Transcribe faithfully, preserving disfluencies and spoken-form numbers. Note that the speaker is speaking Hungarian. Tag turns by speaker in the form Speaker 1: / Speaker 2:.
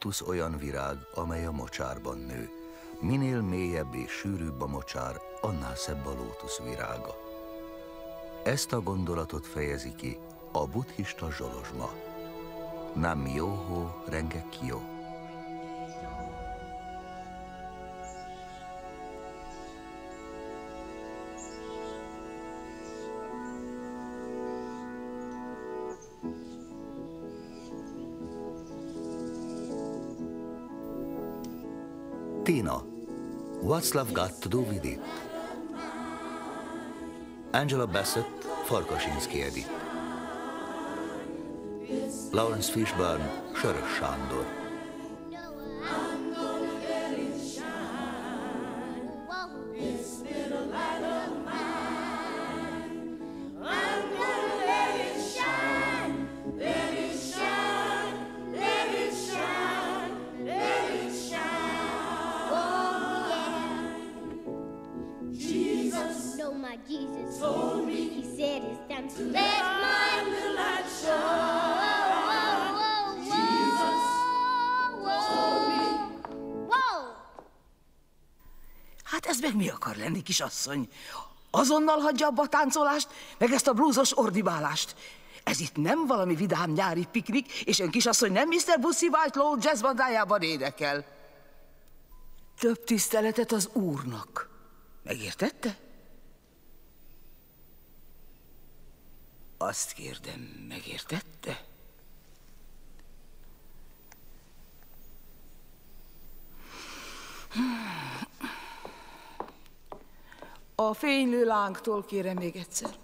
Speaker 1: lótusz olyan virág, amely a mocsárban nő. Minél mélyebb és sűrűbb a mocsár, annál szebb a lótusz virága. Ezt a gondolatot fejezi ki a buddhista zsolozsma. Nam myoho renge kyo. Tina, what's love got to do with it? Angela Bassett, Farkasinszky Edith. Lawrence Fishburne, Sörös Sándor.
Speaker 2: Jesus told me, he said it's time to let my little light shine. Jesus told me. Whoa!
Speaker 3: Hát ez meg mi akar lenni, kisasszony? Azonnal hagyja abba a táncolást, meg ezt a blúzos ordibálást. Ez itt nem valami vidám nyári piknik, és ön kisasszony nem miszter Bussi Whitelaw jazzbandájában énekel. Több tiszteletet az úrnak. Megértette? Azt kérdem, megértette? A fénylő lángtól kérem még egyszer.